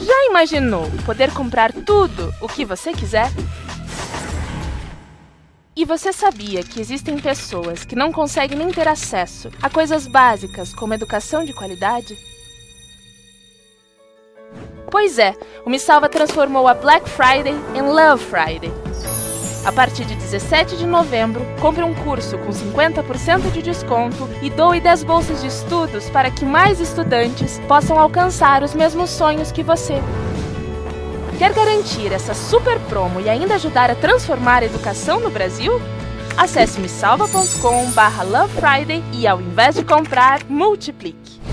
Já imaginou poder comprar tudo o que você quiser? E você sabia que existem pessoas que não conseguem nem ter acesso a coisas básicas como educação de qualidade? Pois é, o Me Salva transformou a Black Friday em Love Friday. A partir de 17 de novembro, compre um curso com 50% de desconto e doe 10 bolsas de estudos para que mais estudantes possam alcançar os mesmos sonhos que você. Quer garantir essa super promo e ainda ajudar a transformar a educação no Brasil? Acesse mesalva.com/lovefriday e ao invés de comprar, multiplique.